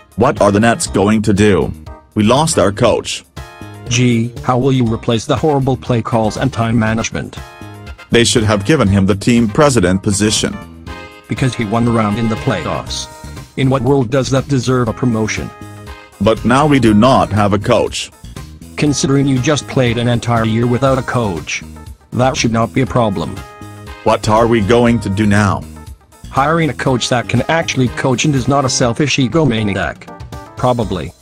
What are the Nets going to do? We lost our coach. Gee, how will you replace the horrible play calls and time management? They should have given him the team president position. Because he won the round in the playoffs. In what world does that deserve a promotion? But now we do not have a coach. Considering you just played an entire year without a coach, that should not be a problem. What are we going to do now? Hiring a coach that can actually coach and is not a selfish egomaniac. Probably.